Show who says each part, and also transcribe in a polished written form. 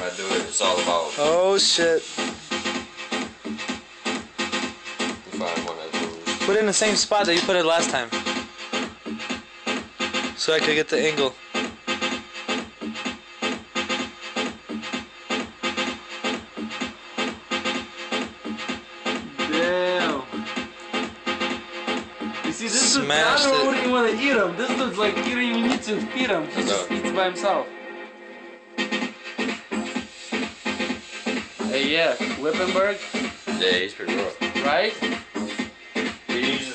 Speaker 1: when I do it, it's all about.
Speaker 2: Oh shit.
Speaker 1: If I want to lose.
Speaker 2: Put it in the same spot that you put it last time. So I could get the angle.
Speaker 3: Damn. You see, this dude, I
Speaker 2: Smashed
Speaker 3: don't
Speaker 2: it.
Speaker 3: wouldn't even want to eat him. This dude's like, you don't even need to feed him. He just
Speaker 1: No.
Speaker 3: eats by himself. Hey, yeah, Wippenberg,
Speaker 1: Yeah, he's pretty rough.
Speaker 3: right?
Speaker 1: He usually